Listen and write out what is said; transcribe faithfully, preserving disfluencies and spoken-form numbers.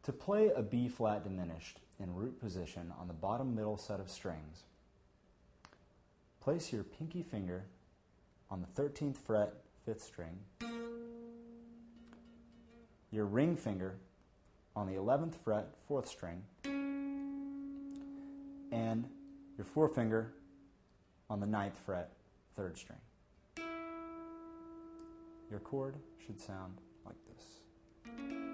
To play a B flat diminished in root position on the bottom middle set of strings, place your pinky finger on the thirteenth fret, fifth string, your ring finger on the eleventh fret, fourth string, and your forefinger on the ninth fret, third string. Your chord should sound like this.